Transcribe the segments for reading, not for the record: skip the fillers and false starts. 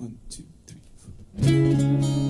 1, 2, 3, 4.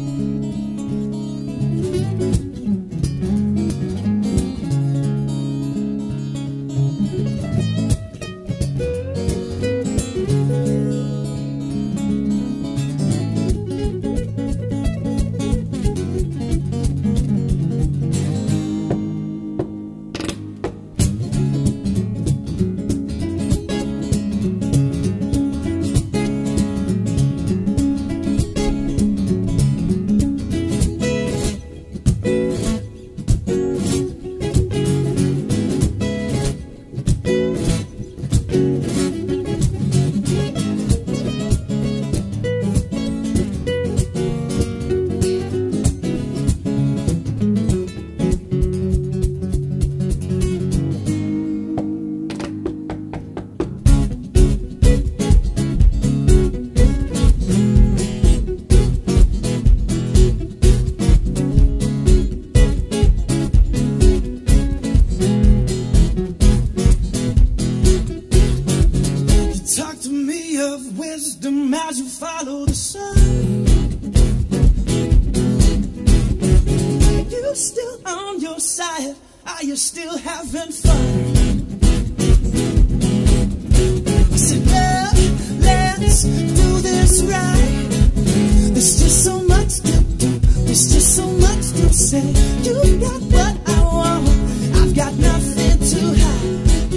Talk to me of wisdom as you follow the sun. Are you still on your side? Are you still having fun? I said, love, let's do this right. There's just so much to do. There's just so much to say. You got what I want. I've got nothing to hide.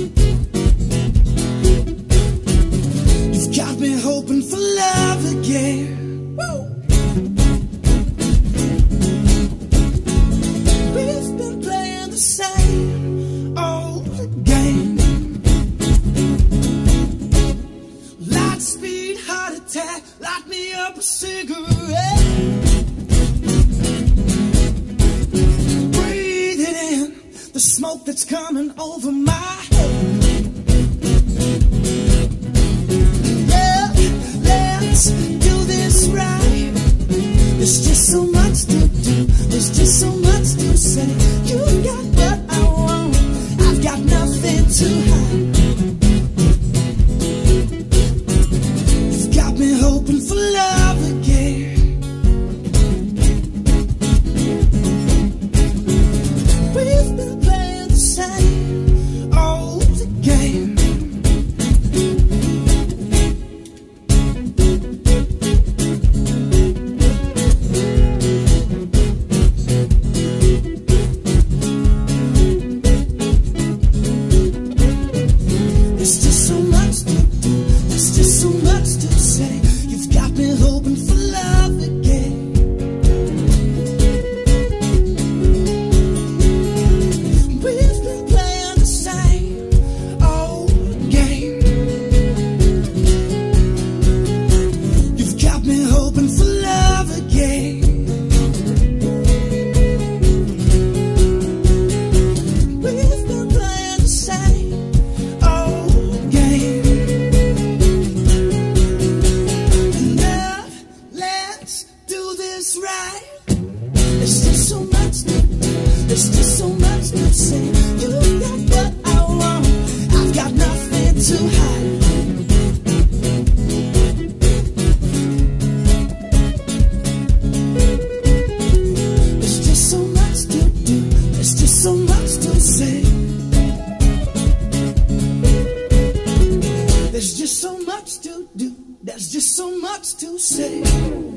Got me hoping for love again. Woo! We've been playing the same old game. Light speed, heart attack, light me up a cigarette. Breathe it in, the smoke that's coming over my head. Let's do this right. There's just so much to do. There's just so much to say. You got what I want. I've got nothing to hide. You've got me hoping for love again. We've been playing the same old game. There's just so much to do, there's just so much to say. You've got me hoping for love again. We've been playing the same old game. You've got me hoping for love again. We've been playing the same old game. And love, let's do this right. There's just so much to do. There's just so much to say. You got what I want. I've got nothing to hide. There's just so much to do. There's just so much to say. There's just so much to do. There's just so much to say.